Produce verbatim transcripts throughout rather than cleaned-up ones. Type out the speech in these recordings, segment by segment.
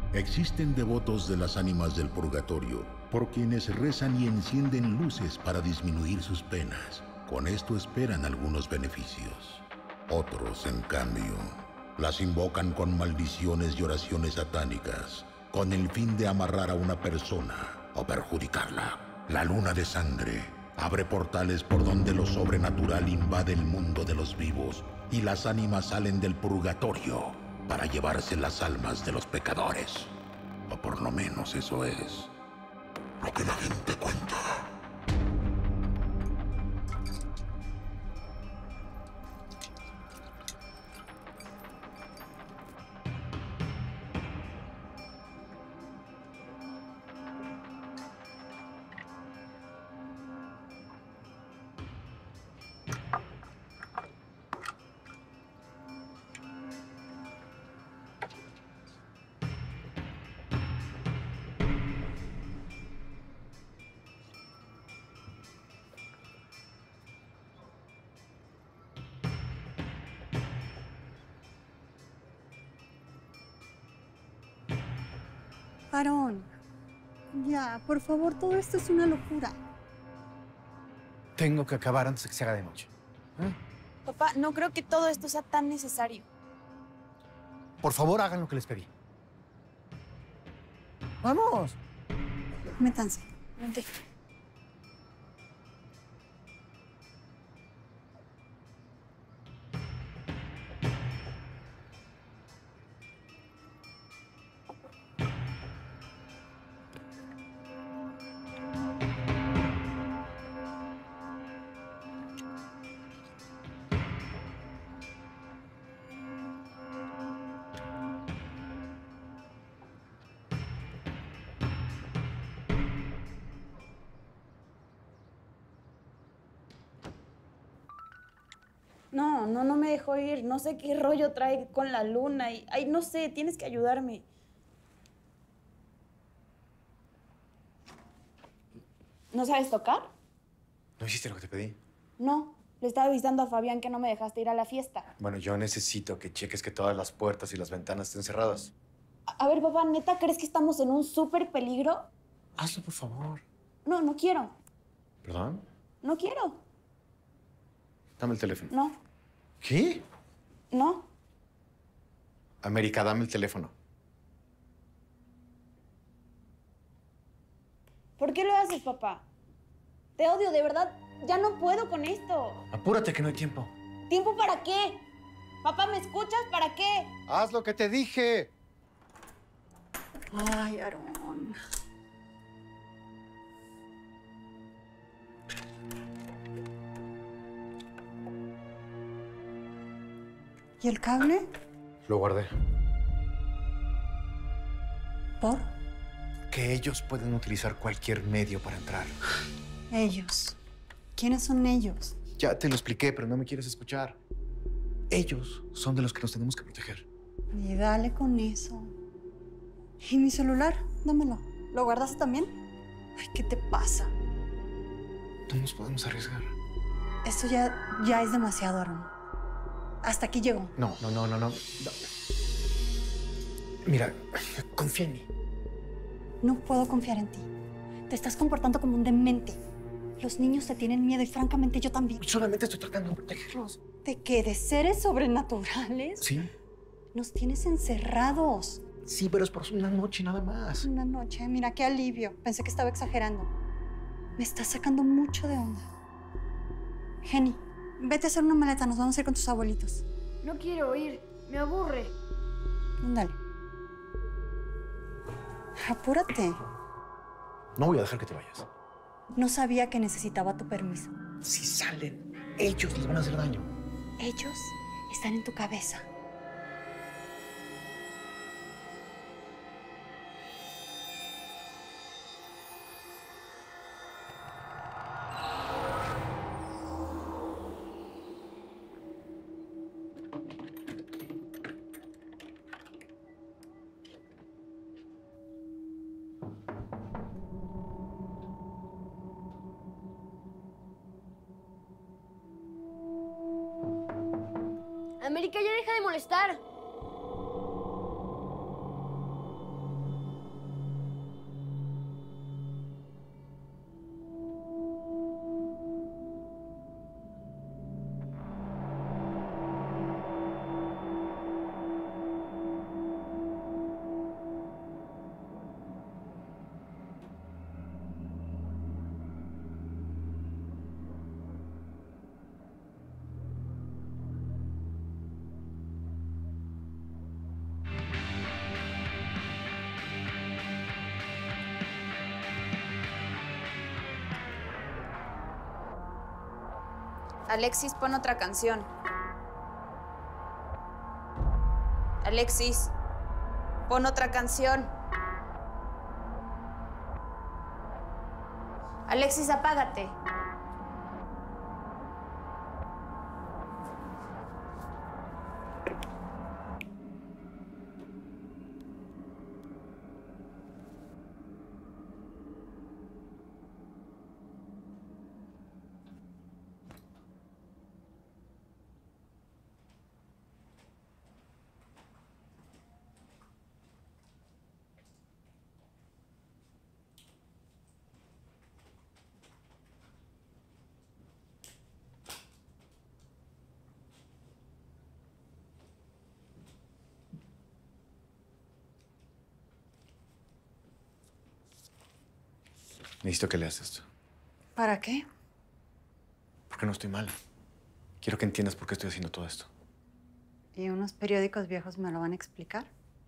Existen devotos de las ánimas del purgatorio, por quienes rezan y encienden luces para disminuir sus penas. Con esto esperan algunos beneficios. Otros, en cambio, las invocan con maldiciones y oraciones satánicas, con el fin de amarrar a una persona o perjudicarla. La luna de sangre abre portales por donde lo sobrenatural invade el mundo de los vivos y las ánimas salen del purgatorio para llevarse las almas de los pecadores. O por lo menos eso es lo que la gente cuenta. Aarón, ya, por favor, todo esto es una locura. Tengo que acabar antes de que se haga de noche. ¿Eh? Papá, no creo que todo esto sea tan necesario. Por favor, hagan lo que les pedí. ¡Vamos! Métanse. Vente. No, no, no me dejó ir. No sé qué rollo trae con la luna y... Ay, no sé, tienes que ayudarme. ¿No sabes tocar? ¿No hiciste lo que te pedí? No, le estaba avisando a Fabián que no me dejaste ir a la fiesta. Bueno, yo necesito que cheques que todas las puertas y las ventanas estén cerradas. A, a ver, papá, ¿neta crees que estamos en un súper peligro? Hazlo, por favor. No, no quiero. ¿Perdón? No quiero. Dame el teléfono. No, ¿Qué? no. América, dame el teléfono. ¿Por qué lo haces, papá? Te odio, de verdad. Ya no puedo con esto. Apúrate, que no hay tiempo. ¿Tiempo para qué? Papá, ¿me escuchas? ¿Para qué? ¡Haz lo que te dije! Ay, Aarón. ¿Y el cable? Lo guardé. ¿Por? Que ellos pueden utilizar cualquier medio para entrar. Ellos. ¿Quiénes son ellos? Ya te lo expliqué, pero no me quieres escuchar. Ellos son de los que nos tenemos que proteger. Y dale con eso. ¿Y mi celular? Dámelo. ¿Lo guardaste también? Ay, ¿qué te pasa? No nos podemos arriesgar. Esto ya, ya es demasiado, Aarón. Hasta aquí llegó. No, no, no, no, no. no. Mira, confía en mí. No puedo confiar en ti. Te estás comportando como un demente. Los niños te tienen miedo y francamente yo también. Solamente estoy tratando de protegerlos. ¿De qué? ¿De seres sobrenaturales? Sí. Nos tienes encerrados. Sí, pero es por una noche nada más. Una noche, mira qué alivio. Pensé que estaba exagerando. Me estás sacando mucho de onda. Jenny, vete a hacer una maleta. Nos vamos a ir con tus abuelitos. No quiero ir. Me aburre. Dale. Apúrate. No voy a dejar que te vayas. No sabía que necesitaba tu permiso. Si salen, ellos les van a hacer daño. Ellos están en tu cabeza. América, ya deja de molestar. Alexis, pon otra canción. Alexis, pon otra canción. Alexis, apágate. Necesito que leas esto. ¿Para qué? Porque no estoy mal. Quiero que entiendas por qué estoy haciendo todo esto. ¿Y unos periódicos viejos me lo van a explicar?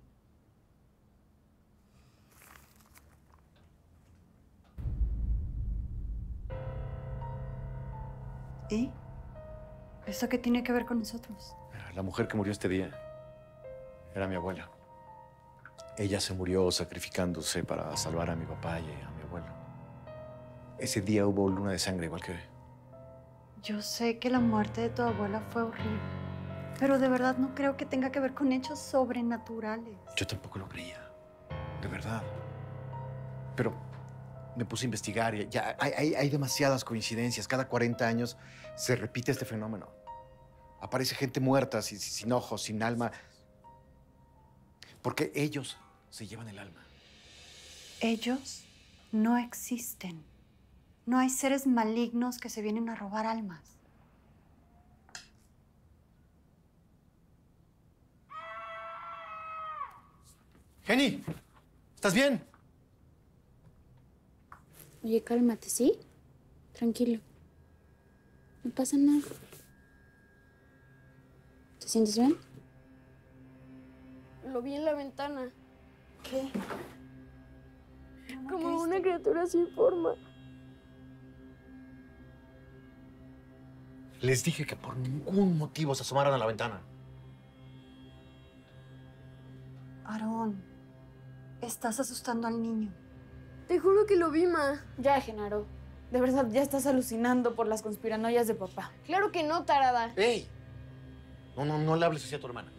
¿Y? ¿Esto qué tiene que ver con nosotros? La mujer que murió este día era mi abuela. Ella se murió sacrificándose para salvar a mi papá y a mi abuelo. Ese día hubo luna de sangre, igual que hoy. Yo sé que la muerte de tu abuela fue horrible, pero de verdad no creo que tenga que ver con hechos sobrenaturales. Yo tampoco lo creía, de verdad. Pero me puse a investigar y ya hay, hay, hay demasiadas coincidencias. Cada cuarenta años se repite este fenómeno. Aparece gente muerta, sin, sin ojos, sin alma. Porque ellos se llevan el alma. Ellos no existen. No hay seres malignos que se vienen a robar almas. Jenny, ¿estás bien? Oye, cálmate, ¿sí? Tranquilo. No pasa nada. ¿Te sientes bien? Lo vi en la ventana. ¿Qué? Como una criatura sin forma. Les dije que por ningún motivo se asomaran a la ventana. Aarón, estás asustando al niño. Te juro que lo vi, ma. Ya, Genaro. De verdad, ya estás alucinando por las conspiranoias de papá. Claro que no, tarada. ¡Ey! No, no, no le hables así a tu hermana.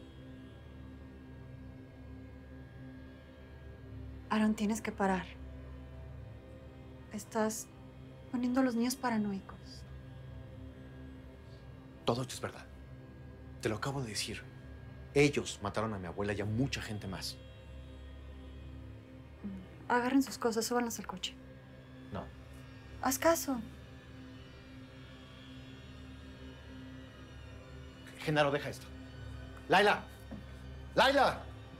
Aarón, tienes que parar. Estás poniendo a los niños paranoicos. Todo esto es verdad. Te lo acabo de decir. Ellos mataron a mi abuela y a mucha gente más. Agarren sus cosas, súbanlas al coche. No. Haz caso. Genaro, deja esto. ¡Laila! ¡Laila!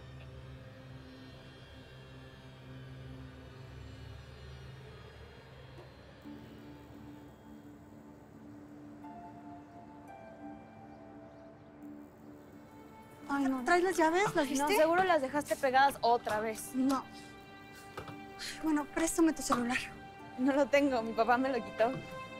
Ay, no. ¿Traes las llaves? ¿Las viste? No, seguro las dejaste pegadas otra vez. No. Bueno, préstame tu celular. No lo tengo, mi papá me lo quitó.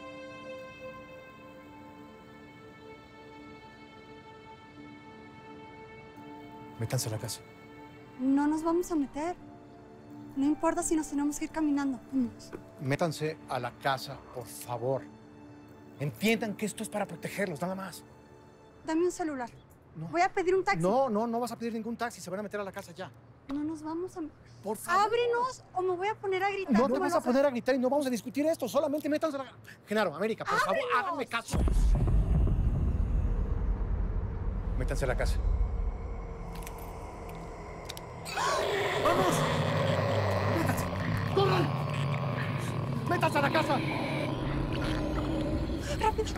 Métanse a la casa. No nos vamos a meter. No importa si nos tenemos que ir caminando. Vamos. Métanse a la casa, por favor. Entiendan que esto es para protegerlos, nada más. Dame un celular. No. Voy a pedir un taxi. No, no, no vas a pedir ningún taxi. Se van a meter a la casa ya. No nos vamos a... Por favor. ¡Ábrenos o me voy a poner a gritar! No como te vas a loca. poner a gritar y no vamos a discutir esto. Solamente métanse a la... Genaro, América, por favor, háganme caso. Métanse a la casa. ¡Vamos! ¡Métanse! ¡Corran! ¡Métanse a la casa! ¡Rápido!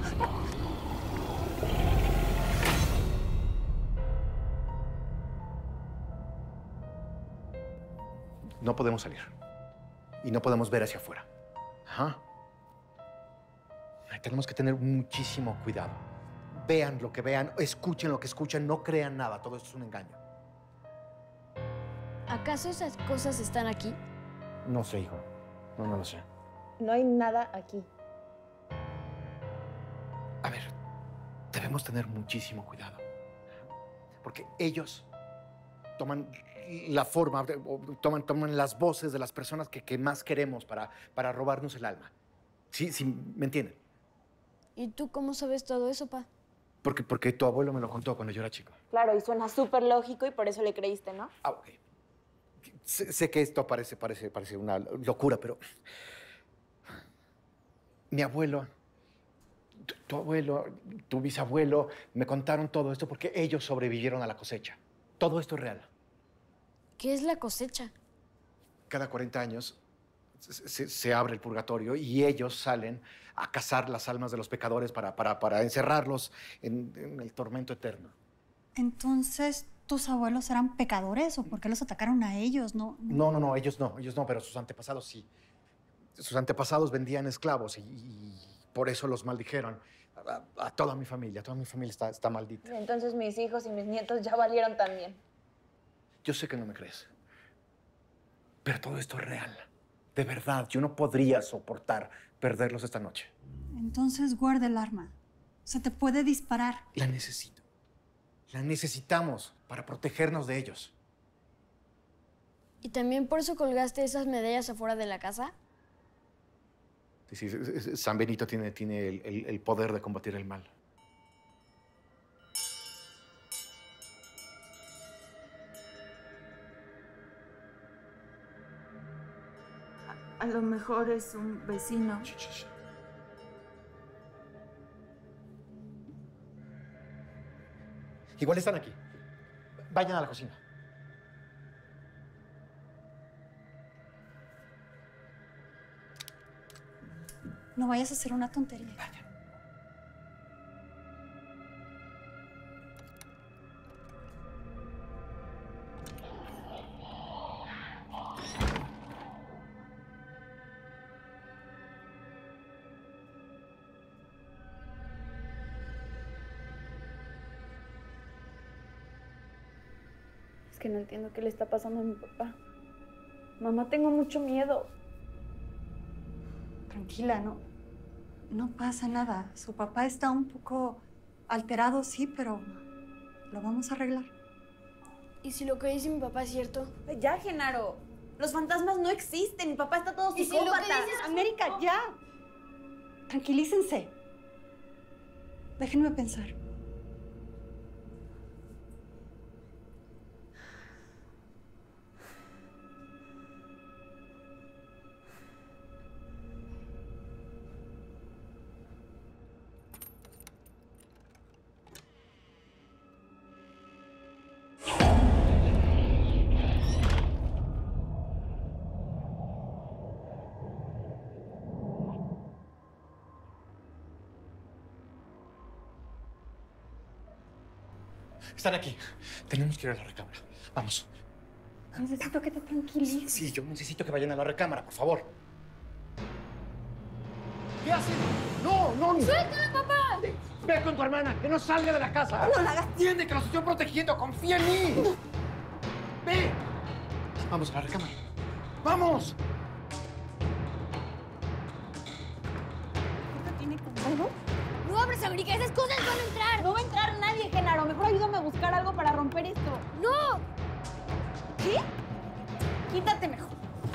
No podemos salir. Y no podemos ver hacia afuera. Ajá. Ay, tenemos que tener muchísimo cuidado. Vean lo que vean, escuchen lo que escuchen, no crean nada. Todo esto es un engaño. ¿Acaso esas cosas están aquí? No sé, hijo. No, no lo sé. No hay nada aquí. A ver, debemos tener muchísimo cuidado. Porque ellos toman la forma, o toman, toman las voces de las personas que, que más queremos para, para robarnos el alma. ¿Sí, sí, me entienden? ¿Y tú cómo sabes todo eso, pa? Porque, porque tu abuelo me lo contó cuando yo era chico. Claro, y suena súper lógico y por eso le creíste, ¿no? Ah, ok. Sé, sé que esto parece, parece, parece una locura, pero... Mi abuelo, tu, tu abuelo, tu bisabuelo, me contaron todo esto porque ellos sobrevivieron a la cosecha. Todo esto es real. ¿Qué es la cosecha? Cada cuarenta años se, se- se abre el purgatorio y ellos salen a cazar las almas de los pecadores para, para, para encerrarlos en, en el tormento eterno. Entonces, ¿tus abuelos eran pecadores o por qué los atacaron a ellos? No, no. No, no, no, ellos no, ellos no, pero sus antepasados sí. Sus antepasados vendían esclavos y, y por eso los maldijeron. A, a toda mi familia, toda mi familia está, está maldita. Entonces mis hijos y mis nietos ya valieron también. Yo sé que no me crees, pero todo esto es real. De verdad, yo no podría soportar perderlos esta noche. Entonces, guarda el arma. Se te puede disparar. La necesito. La necesitamos para protegernos de ellos. ¿Y también por eso colgaste esas medallas afuera de la casa? Sí, sí, San Benito tiene, tiene el, el- el poder de combatir el mal. A lo mejor es un vecino. Sh, sh, sh. Igual están aquí. Vayan a la cocina. No vayas a hacer una tontería. Es que no entiendo qué le está pasando a mi papá. Mamá, tengo mucho miedo. Tranquila, no, no pasa nada. Su papá está un poco alterado, sí, pero lo vamos a arreglar. ¿Y si lo que dice mi papá es cierto? Ay, ya, Genaro. Los fantasmas no existen. Mi papá está todo ¿Y si lo que psicópata. dices es- América, ya. Tranquilícense. Déjenme pensar. Están aquí. Tenemos que ir a la recámara. Vamos. Necesito que te tranquilices. Sí, yo necesito que vayan a la recámara, por favor. ¿Qué hacen? ¡No, no! ¡Suéltala, papá! Ve con tu hermana, que no salga de la casa. No la hagas. Entiende que los estoy protegiendo. ¡Confía en mí! ¡Ve! Vamos a la recámara. ¡Vamos! ¿Esto tiene candado? ¡No abres, América! ¡Esas cosas van a entrar! No va a entrar nadie, Genaro. Mejor ayúdame a buscar algo para romper esto. ¡No! ¿Qué? Quítate mejor.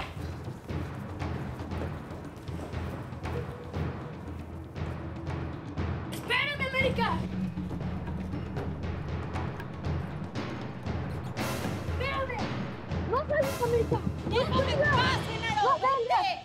¡Espérame, América! ¡Espérame! ¡No salgas, América! ¡Déjame en paz, Genaro! ¡Vente!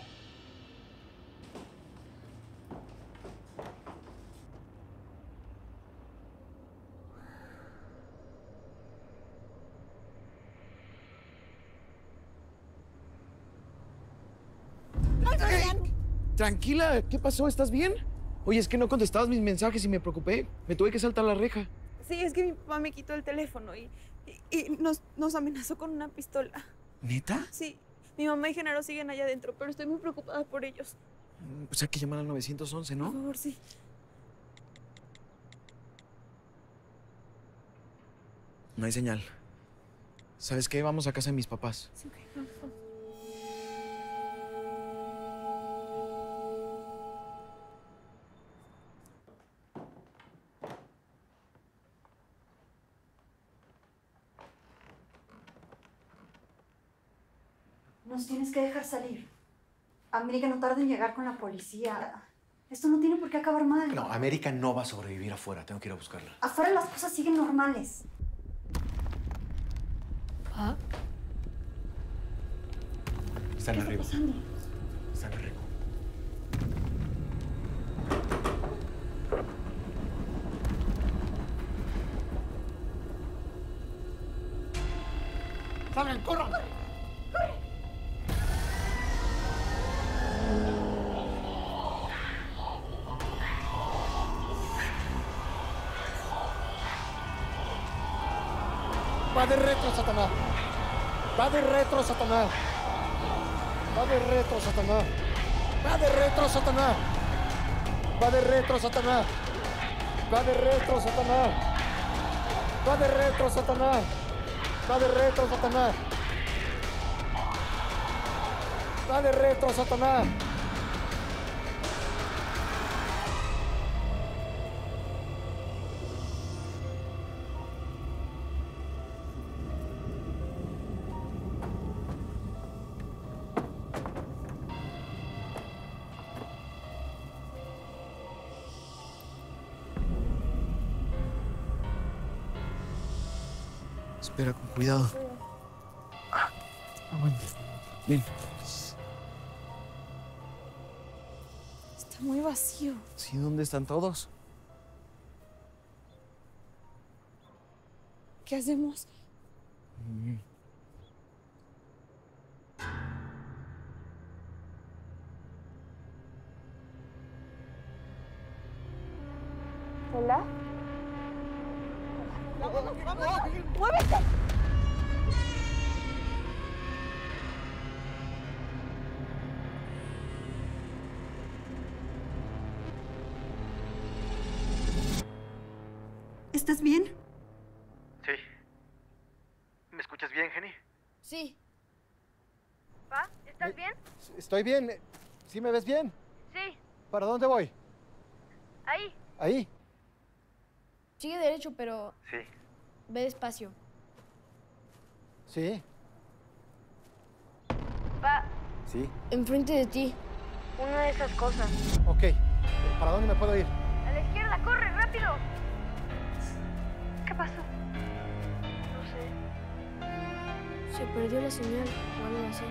Tranquila, ¿qué pasó? ¿Estás bien? Oye, es que no contestabas mis mensajes y me preocupé. Me tuve que saltar la reja. Sí, es que mi papá me quitó el teléfono y, y, y nos, nos amenazó con una pistola. ¿Neta? Sí, mi mamá y Genaro siguen allá adentro, pero estoy muy preocupada por ellos. Pues hay que llamar al nueve once, Por ¿no? favor, sí. No hay señal. ¿Sabes qué? Vamos a casa de mis papás. Sí, ok, vamos, vamos. Nos tienes que dejar salir. América, no tarda en llegar con la policía. Esto no tiene por qué acabar mal. No, América no va a sobrevivir afuera. Tengo que ir a buscarla. Afuera las cosas siguen normales. ¿Ah? Están ¿Qué está arriba. pasando? Están arriba. ¡Salgan, corran! Va de retro, Satanás. Va de retro, Satanás. Va de retro, Satanás. Va de retro, Satanás. Va de retro, Satanás. Va de retro, Satanás. Va de retro, Satanás. Va de retro, Satanás. Va de retro, Satanás. Espera, con cuidado. Ah, bueno. Ven. Está muy vacío. Sí, ¿dónde están todos? ¿Qué hacemos? Mm. ¿Hola? ¡Muévete! ¿Estás bien? Sí. ¿Me escuchas bien, Jenny? Sí. ¿Pa? ¿Estás bien? Estoy bien. ¿Sí me ves bien? Sí. ¿Para dónde voy? Ahí. Ahí. Sigue derecho, pero Sí. ve despacio. Sí. Pa, Sí. Enfrente de ti. una de esas cosas. Ok. ¿Para dónde me puedo ir? A la izquierda, corre, rápido. ¿Qué pasó? No sé. Se perdió la señal o algo así.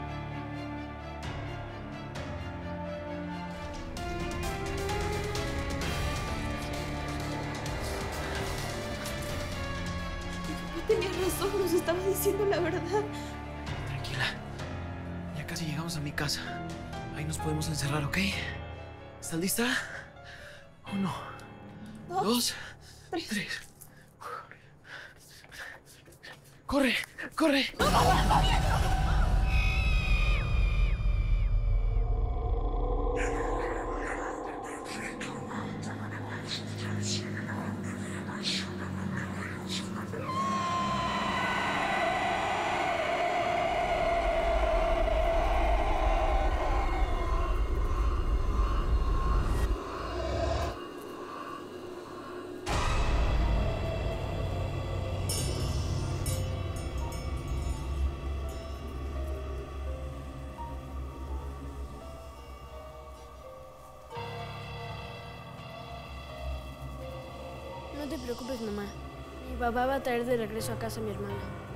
Tenías razón, nos estaba diciendo la verdad. Tranquila. Ya casi llegamos a mi casa. Ahí nos podemos encerrar, ¿ok? ¿Estás lista? Uno, Dos, dos, tres. tres. ¡Corre! ¡Corre! No te preocupes, mamá. Mi papá va a traer de regreso a casa a mi hermana.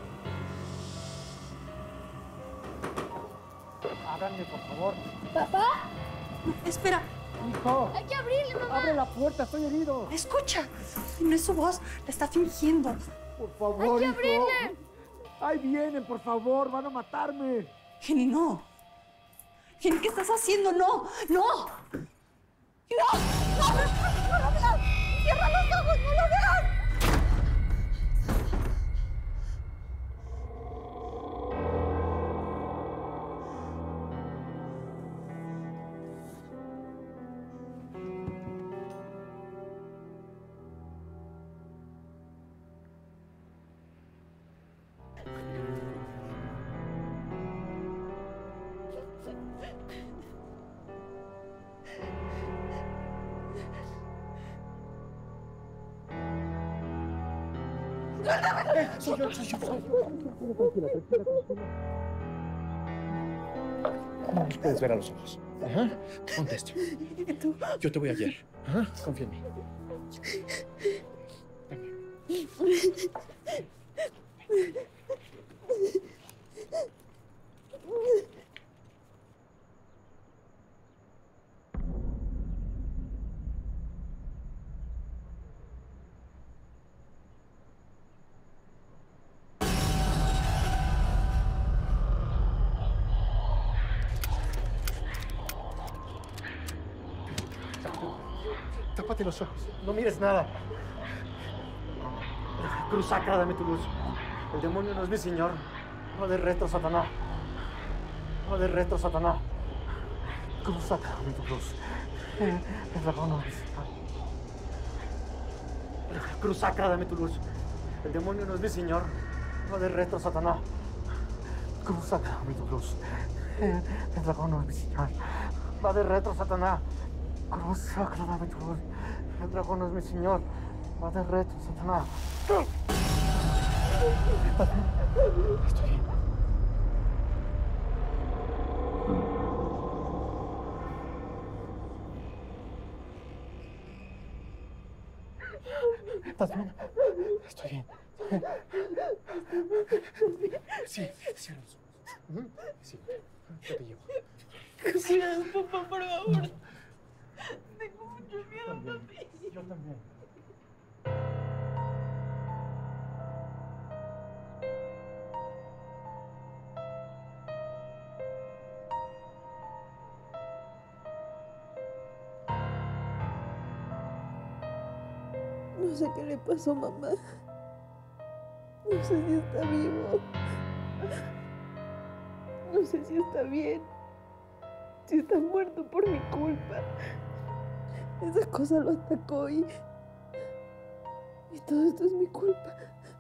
Ábranme, por favor. Espera, ¡Hijo! ¡Hay que abrirle, mamá! ¡Abre la puerta! ¡Estoy herido! escucha. No es su voz, la está fingiendo. ¡Por favor, ¡Hay que hijo! abrirle! ¡Ahí vienen, por favor! ¡Van a matarme! Jenny, no. Jenny, ¿qué estás haciendo? No, no. No, no, no, no lo veas. Cierra los ojos, no lo veas. Soy yo, soy yo, soy yo. Tranquila, tranquila, tranquila. No nos puedes ver a los ojos. Ajá. Ponte esto. ¿Tú? Yo te voy a guiar. Ajá. Confía en mí. Tápate los ojos. No mires nada. Cruz sacra, dame tu luz. El demonio no es mi señor. No de reto, Satanás. No de reto, Satanás. Cruz sacra, dame tu luz. El dragón no es mi señor. Cruz sacra, dame tu luz. El demonio no es mi señor. No de reto, Satanás. Cruz sacra, dame tu luz. El dragón no es mi señor. Va de retro, Satanás. Cruz sacra, dame tu luz. El dragón no es mi señor. Va de retro, Satanás. Estoy bien. ¿Estás bien? Estoy bien. Sí, cierra los ojos. Sí, yo te llevo. Cuidado, papá, por favor. Tengo mucho miedo, papi. Yo también. No sé qué le pasó, mamá. No sé si está vivo. No sé si está bien. Si está muerto por mi culpa. Esa cosa lo atacó y... Y todo esto es mi culpa.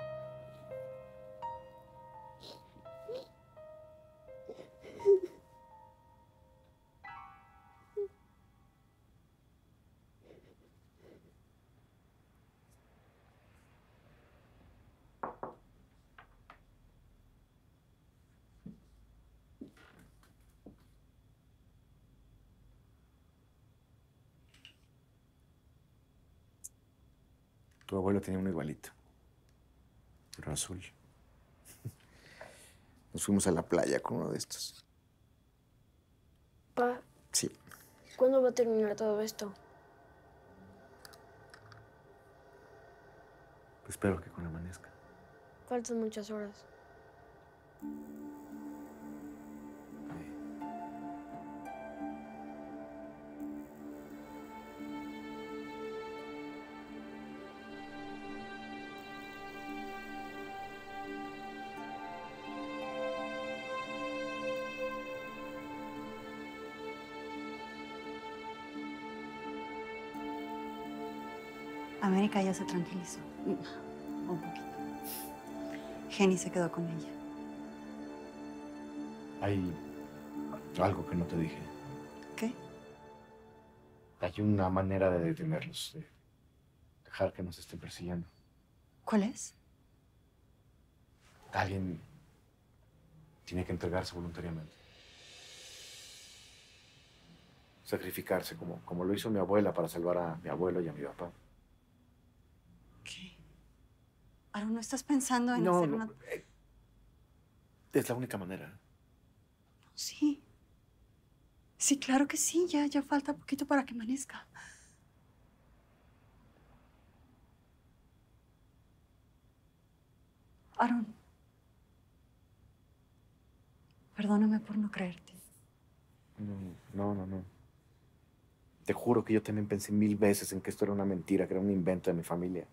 Tu abuelo tenía uno igualito, pero azul. Nos fuimos a la playa con uno de estos. Pa, Sí. ¿cuándo va a terminar todo esto? Pues espero que cuando amanezca. Faltan muchas horas. América ya se tranquilizó. Un poquito. Jenny se quedó con ella. Hay algo que no te dije. ¿Qué? Hay una manera de detenerlos, de dejar que nos estén persiguiendo. ¿Cuál es? Alguien tiene que entregarse voluntariamente. Sacrificarse, como, como lo hizo mi abuela para salvar a mi abuelo y a mi papá. ¿Qué? Aaron, ¿no estás pensando en No, hacer no, una...? eh, es la única manera. Sí. Sí, claro que sí. Ya, ya falta poquito para que amanezca. Aaron. Perdóname por no creerte. No, no, no, no. Te juro que yo también pensé mil veces en que esto era una mentira, que era un invento de mi familia.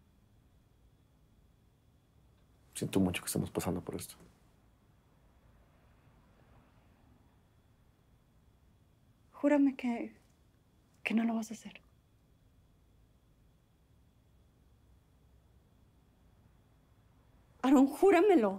Siento mucho que estamos pasando por esto. Júrame que... que no lo vas a hacer. Aaron, júramelo.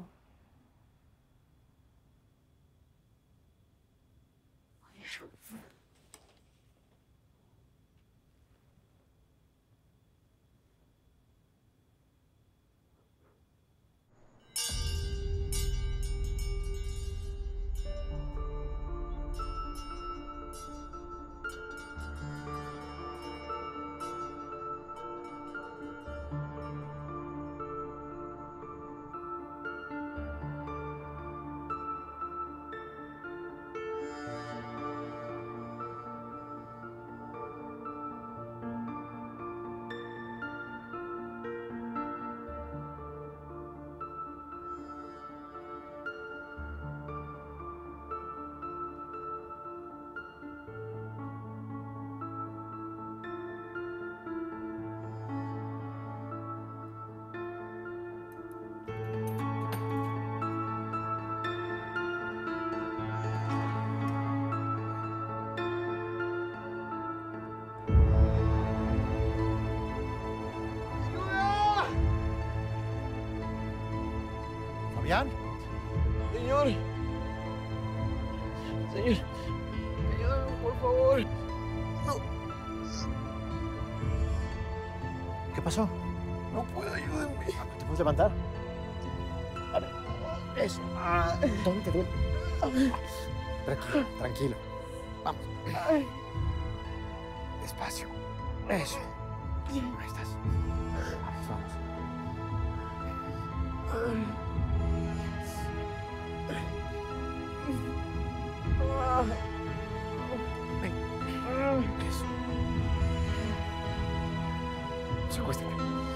¿Fabián? Señor. Señor. Ayúdame, por favor. No. ¿Qué pasó? No puedo, ayúdenme. ¿Te puedes levantar? A ver. Eso. Ah, ¿dónde te duele? Tranquilo, tranquilo. Vamos. Despacio. Eso. Ahí estás. Vamos, vamos. Ven. Eso. Secuéstrate.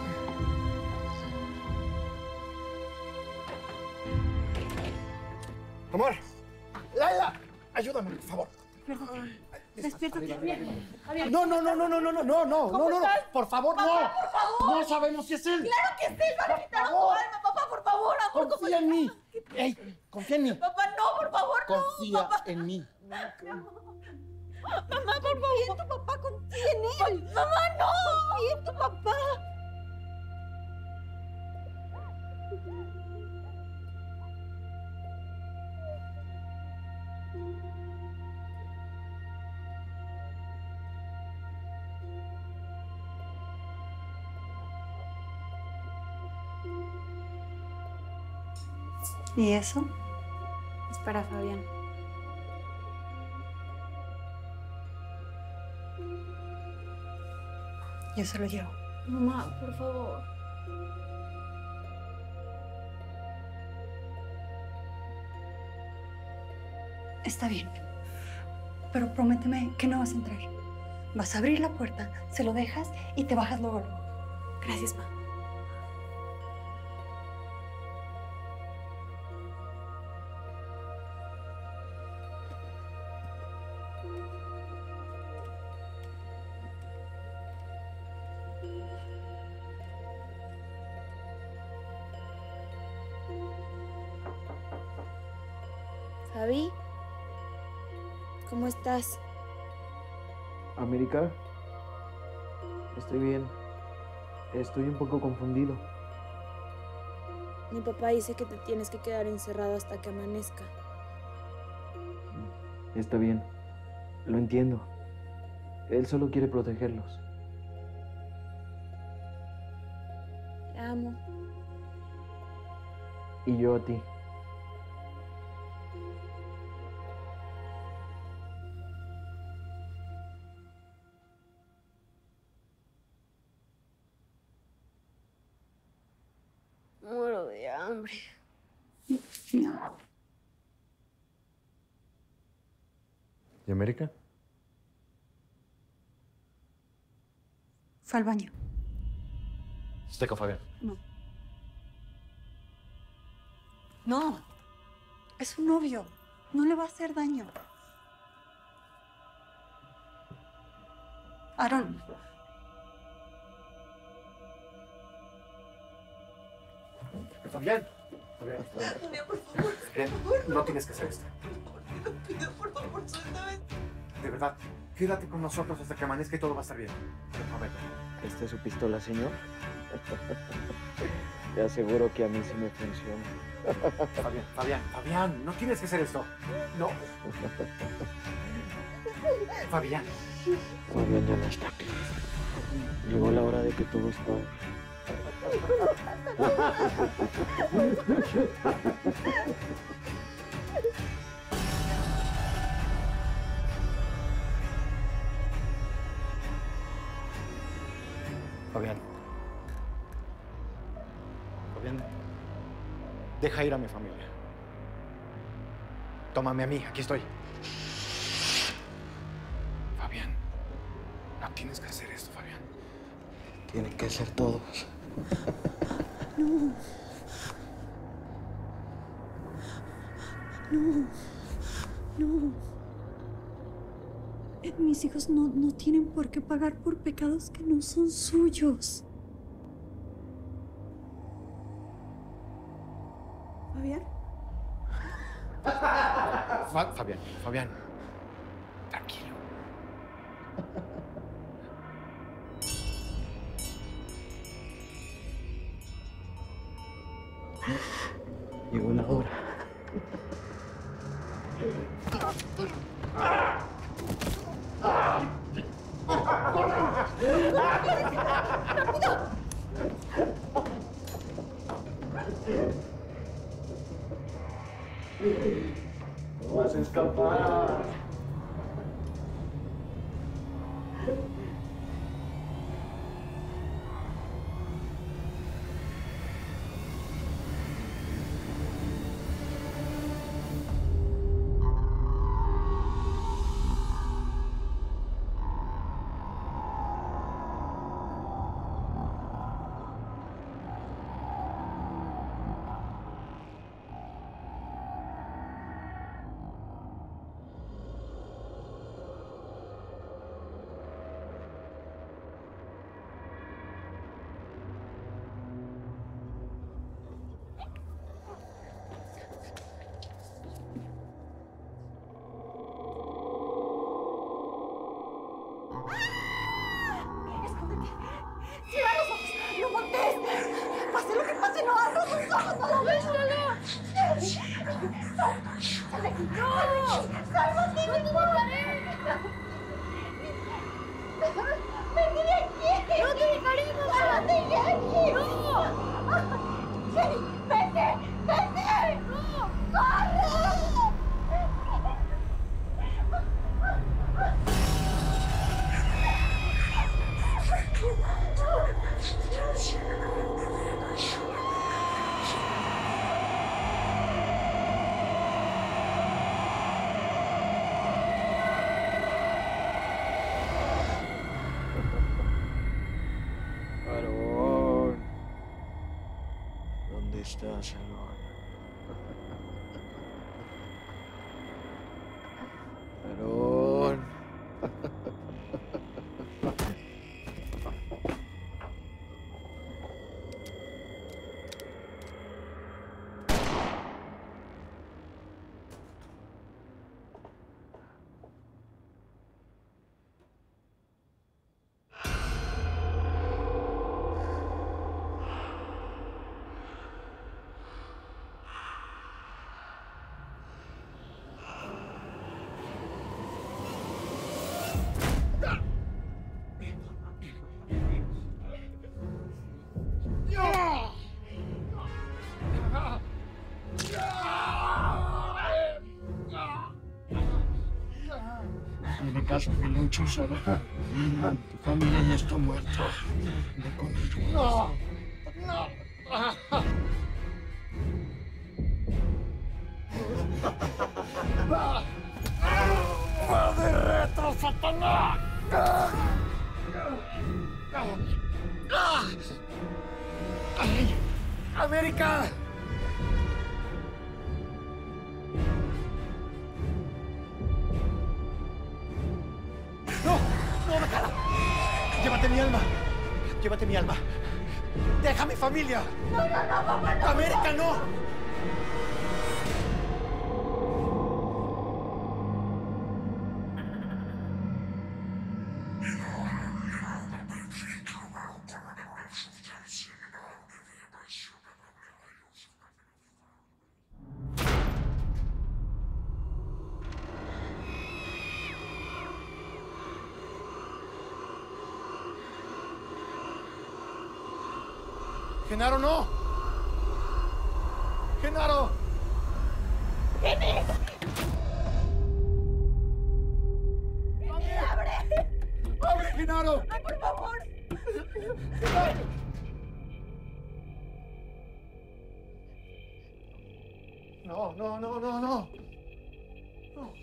Amor. Laila, ayúdame, por favor. Despiértate. No, no, no, no, no, no, no, no, no, no, no, por favor, no. Papá, por favor. No sabemos si es él. ¡Claro que sí! ¡Van a quitar tu favor. alma! ¡Papá, por favor! ¡Amor, ¿cómo Confía en mí. Ey, confía en mí. Papá, no, por favor, no. Confía Papá. en mí. Mamá, por favor. Confía en tu papá, confía en él. Mamá, no. Confía en tu papá. ¿Y eso? Es para Fabián. Yo se lo llevo. Mamá, por favor. Está bien. Pero prométeme que no vas a entrar. Vas a abrir la puerta, se lo dejas y te bajas luego. luego. Gracias, ma. Fabi, ¿cómo estás? América, estoy bien. Estoy un poco confundido. Mi papá dice que te tienes que quedar encerrado hasta que amanezca. Está bien. Lo entiendo. Él solo quiere protegerlos. Te amo. Y yo a ti. Muero de hambre. ¿Y América? Fue al baño. Estoy con Fabián. No. No. Es su novio. No le va a hacer daño. Aaron. Fabián. Fabián. Fabián, por favor. Fabián, no tienes que hacer esto. Te lo pido, por favor, suéltame. De verdad, quédate con nosotros hasta que amanezca y todo va a estar bien. A ver. ¿Esta es su pistola, señor? Te aseguro que a mí sí me funciona. Fabián, Fabián, Fabián, no tienes que hacer esto. No. Fabián. Fabián ya no está. Llegó la hora de que todos paguen. Fabián. Fabián, deja ir a mi familia. Tómame a mí, aquí estoy. Fabián, no tienes que hacer esto, Fabián. Tienen que ser todos. No. No. No. Eh, Mis hijos no, no tienen por qué pagar por pecados que no son suyos. ¿Fabián? Fa- Fabián, Fabián. Tranquilo. Llegó la hora. ¡No vas a escapar! ¡Cierra los ojos! ¡No voltees! ¡Pase lo que pase! ¡No abras los ojos! ¡No lo ves! ¡No! ¡Sálvate! ¡No te mataré! ¡Vete de aquí! ¡No te dejaremos! ¡Sálvate de aquí! ¡No! ¡Jenny! ¡Vete! ¡Vete! ¡No! ¡Corre! Aarón, ¿dónde estás, Aarón? Aarón. Tiene caso que lucho solo. Tu familia ya está muerta. Ve conmigo. No, no. ¡Va de retro, Satanás! ¡Ay! ¡América! ¡No! ¡No, déjala! ¡Llévate mi alma! ¡Llévate mi alma! ¡Deja a mi familia! ¡No, no, no, papá, no! ¡América, no! ¡Genaro, no! ¡Genaro! ¡Jenny! ¡Jenny, abre! ¡Abre, Genaro! ¡Ay, por favor! ¡Genaro! No, no, no, no, no. No.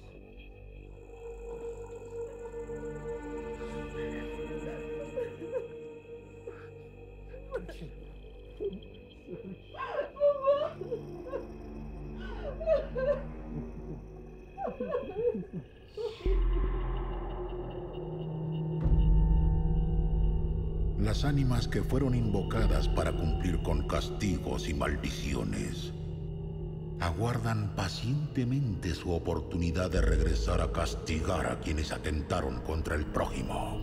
Las ánimas que fueron invocadas para cumplir con castigos y maldiciones aguardan pacientemente su oportunidad de regresar a castigar a quienes atentaron contra el prójimo.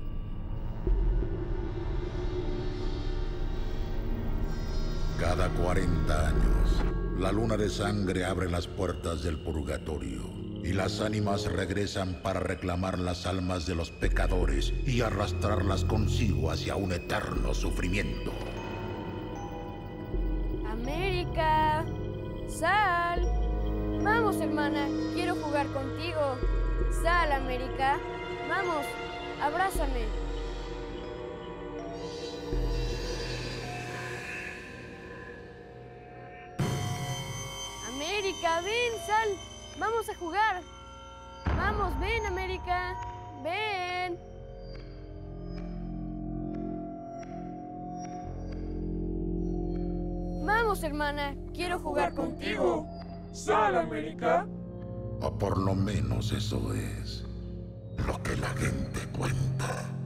Cada cuarenta cuarenta años, la luna de sangre abre las puertas del purgatorio y las ánimas regresan para reclamar las almas de los pecadores y arrastrarlas consigo hacia un eterno sufrimiento. América, sal. Vamos, hermana, quiero jugar contigo. Sal, América. Vamos, abrázame. América, ven, sal. Vamos a jugar. Vamos, ven, América. Ven. Vamos, hermana, quiero jugar contigo. Sal, América. O por lo menos eso es lo que la gente cuenta.